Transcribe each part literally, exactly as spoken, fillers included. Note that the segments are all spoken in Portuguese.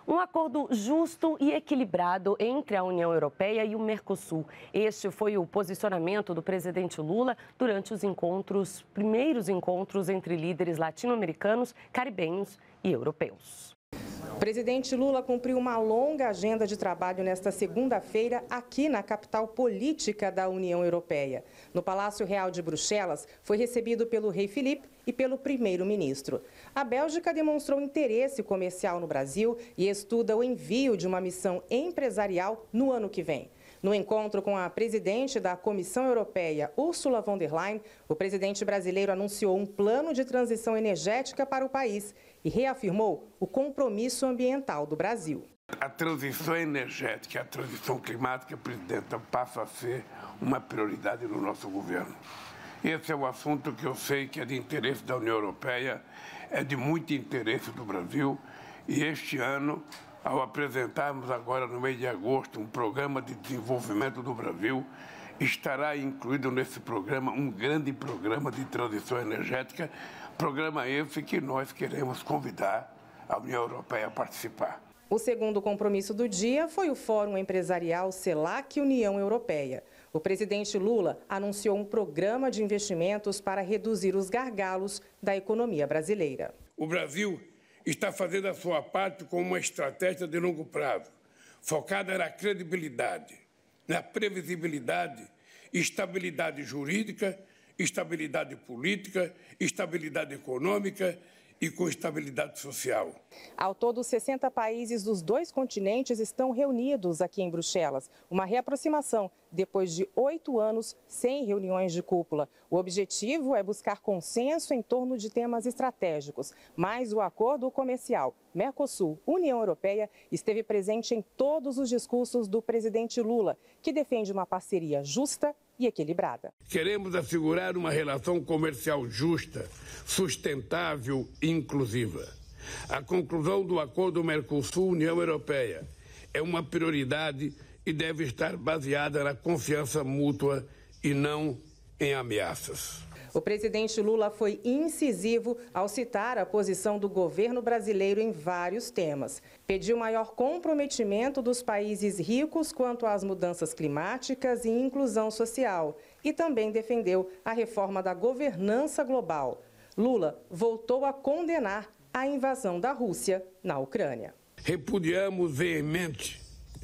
Um acordo justo e equilibrado entre a União Europeia e o Mercosul. Este foi o posicionamento do presidente Lula durante os encontros, primeiros encontros entre líderes latino-americanos, caribenhos e europeus. O presidente Lula cumpriu uma longa agenda de trabalho nesta segunda-feira aqui na capital política da União Europeia. No Palácio Real de Bruxelas, foi recebido pelo rei Filipe e pelo primeiro-ministro. A Bélgica demonstrou interesse comercial no Brasil e estuda o envio de uma missão empresarial no ano que vem. No encontro com a presidente da Comissão Europeia, Ursula von der Leyen, o presidente brasileiro anunciou um plano de transição energética para o país e reafirmou o compromisso ambiental do Brasil. A transição energética, a transição climática, presidenta, passa a ser uma prioridade no nosso governo. Esse é o assunto que eu sei que é de interesse da União Europeia, é de muito interesse do Brasil e este ano, ao apresentarmos agora no mês de agosto um programa de desenvolvimento do Brasil, estará incluído nesse programa um grande programa de transição energética, programa esse que nós queremos convidar a União Europeia a participar. O segundo compromisso do dia foi o Fórum Empresarial CELAC União Europeia. O presidente Lula anunciou um programa de investimentos para reduzir os gargalos da economia brasileira. O Brasil está fazendo a sua parte com uma estratégia de longo prazo, focada na credibilidade, na previsibilidade, estabilidade jurídica, estabilidade política, estabilidade econômica e com estabilidade social. Ao todo, sessenta países dos dois continentes estão reunidos aqui em Bruxelas. Uma reaproximação depois de oito anos sem reuniões de cúpula. O objetivo é buscar consenso em torno de temas estratégicos. Mas o acordo comercial Mercosul-União Europeia esteve presente em todos os discursos do presidente Lula, que defende uma parceria justa e equilibrada. Queremos assegurar uma relação comercial justa, sustentável e inclusiva. A conclusão do acordo Mercosul-União Europeia é uma prioridade e deve estar baseada na confiança mútua e não em ameaças. O presidente Lula foi incisivo ao citar a posição do governo brasileiro em vários temas. Pediu maior comprometimento dos países ricos quanto às mudanças climáticas e inclusão social e também defendeu a reforma da governança global. Lula voltou a condenar a invasão da Rússia na Ucrânia. Repudiamos veemente,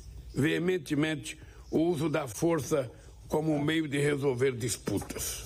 veementemente o uso da força como meio de resolver disputas.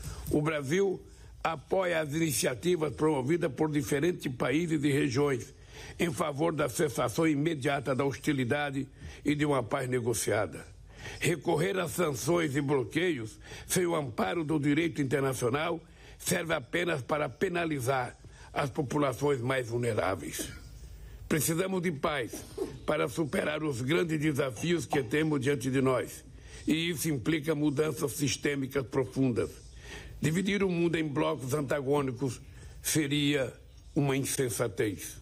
O Brasil apoia as iniciativas promovidas por diferentes países e regiões em favor da cessação imediata da hostilidade e de uma paz negociada. Recorrer a sanções e bloqueios sem o amparo do direito internacional serve apenas para penalizar as populações mais vulneráveis. Precisamos de paz para superar os grandes desafios que temos diante de nós. E isso implica mudanças sistêmicas profundas. Dividir o mundo em blocos antagônicos seria uma insensatez.